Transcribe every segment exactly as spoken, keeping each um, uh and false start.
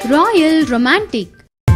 Royal Romantic.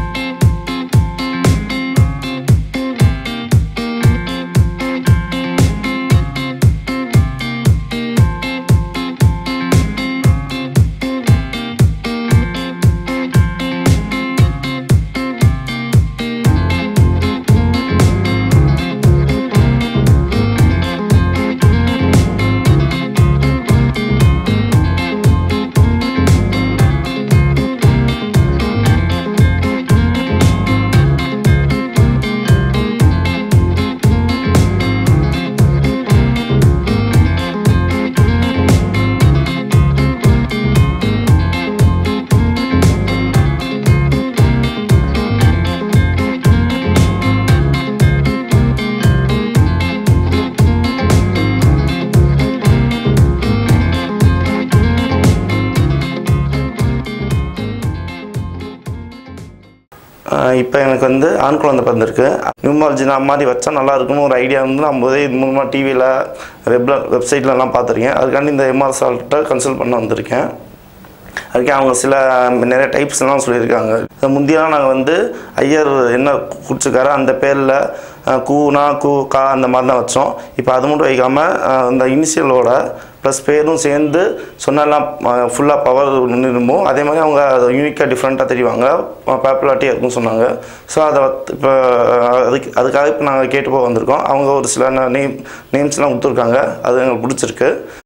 இப்போ எனக்கு வந்து ஆண் குழந்தை பிறந்திருக்கு. நியூமராலஜி நான் மாதிரி வச்சா நல்லா இருக்குன்னு ஒரு ஐடியா வந்து நான் முதலே இது மூலமாக டிவியில் வெப்ல வெப்சைட்லலாம் பார்த்துருக்கேன். அதுக்காண்டி இந்த எம்ஆர்எஸ்ஆல்கிட்ட கன்சல்ட் பண்ண வந்திருக்கேன். அதுக்கே அவங்க சில நிறைய டைப்ஸ்லாம் சொல்லியிருக்காங்க. முந்தியெல்லாம் நாங்கள் வந்து ஐயர் என்ன குடிச்சிருக்காரோ அந்த பேரில் கூனா கூ கா அந்த மாதிரி தான் வச்சோம். இப்போ அது மட்டும் வைக்காமல் அந்த இனிஷியலோட ப்ளஸ் பேரும் சேர்ந்து சொன்னெல்லாம் ஃபுல்லாக பவர் நிரும்பும். அதே மாதிரி அவங்க யூனிக்காக டிஃப்ரெண்ட்டாக தெரிவாங்க, பாப்புலாரிட்டியாக இருக்குன்னு சொன்னாங்க. ஸோ அதை இப்போ அதுக்கு அதுக்காக இப்போ நாங்கள் கேட்டு போக வந்திருக்கோம். அவங்க ஒரு சில நேம் நேம்ஸ்லாம் கொடுத்துருக்காங்க, அது எங்களுக்கு பிடிச்சிருக்கு.